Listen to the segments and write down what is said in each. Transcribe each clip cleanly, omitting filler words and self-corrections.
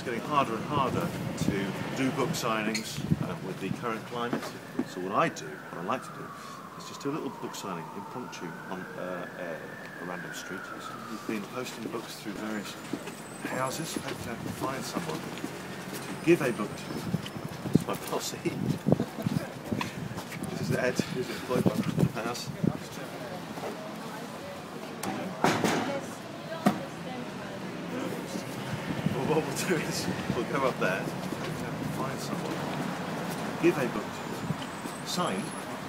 getting harder and harder to do book signings with the current climate. So what I do, what I like to do, is just do a little book signing impromptu on a random street. We've been posting books through various houses. Hopefully I can find someone to give a book to. This is my posse. This is Ed, who's employed by the house. What we'll do is we'll go up there and find someone, give a book to, signed.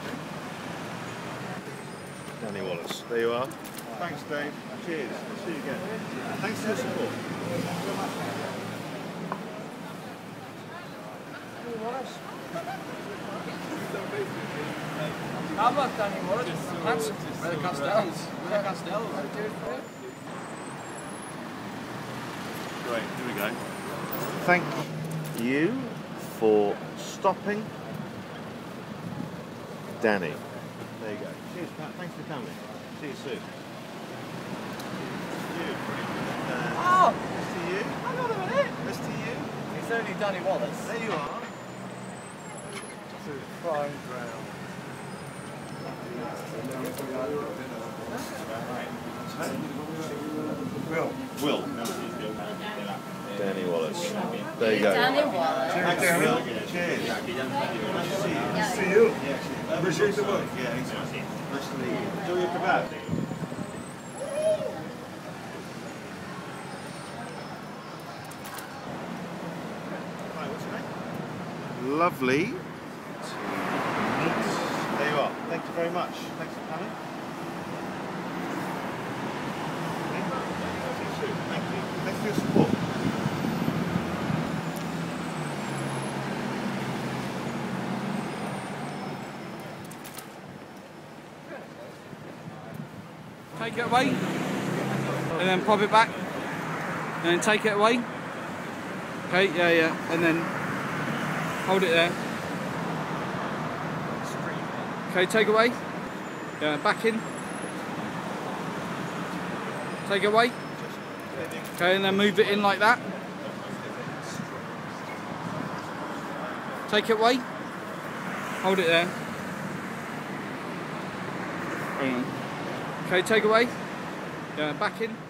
Danny Wallace. There you are. Thanks, Dave. Cheers. I'll see you again. Thanks for your support. How about Danny Wallace? Where the Castells? Where the Castells? Great, here we go. Thank you for stopping Danny. There you go. Cheers, Pat. Thanks for coming. See you soon. Oh! Nice to you. Hang on a minute. Nice to you. It's only Danny Wallace. There you are. To fine ground. Will. Danny Wallace. There you go. Danny Wallace. Thanks, Will. Cheers. Nice to see you. Yeah. See you. Yeah, Appreciate the work. Yeah, exactly. Nice to meet you. Enjoy your kebab. Hi, what's your name? Lovely to meet. There you are. Thank you very much. Thanks for coming. See you soon. Thank you. Thanks for your support. Take it away, and then pop it back, and then take it away. Okay, yeah, and then hold it there. Okay, take away. Yeah, back in. Take it away. Okay, and then move it in like that. Take it away. Hold it there. Hang on. Okay, take away. Yeah, back in.